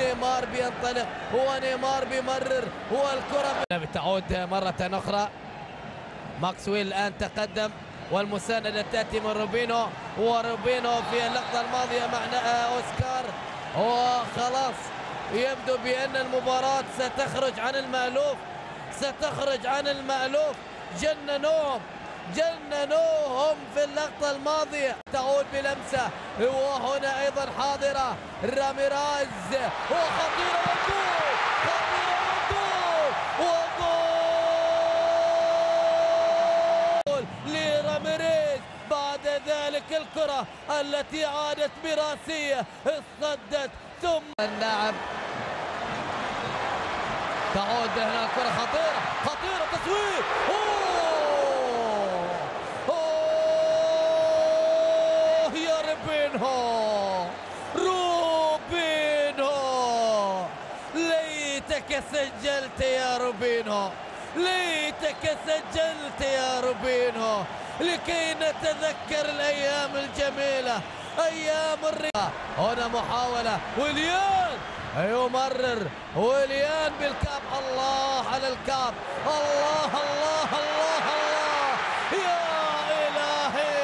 نيمار بينطلق ونيمار بيمرر والكرة بتعود مرة أخرى. ماكسويل الآن تقدم والمساندة تأتي من روبينو، وروبينو في اللقطة الماضية مع أوسكار، وخلاص يبدو بأن المباراة ستخرج عن المألوف، ستخرج عن المألوف. جننوهم في اللقطة الماضية. تعود بلمسة وهنا أيضا حاضرة راميريز وخطيرة وجول، خطيرة وجول لراميريز. بعد ذلك الكرة التي عادت براسية اصطدت ثم اللاعب. تعود هنا الكرة خطيرة تسويق. يا روبينهو ليتك سجلت يا روبينهو، ليتك سجلت يا روبينهو لكي نتذكر الأيام الجميلة، أيام الرياضة. هنا محاولة ويليان يمرر، ويليان بالكاب. الله على الكاب، الله الله الله الله، يا إلهي،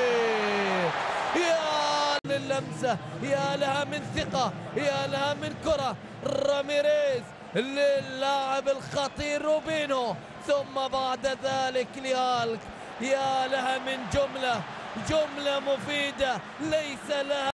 يا للمسة، يا لها من ثقة، يا لها من كرة. راميريز للاعب الخطير روبينو، ثم بعد ذلك ليالك. يا لها من جملة مفيدة ليس لها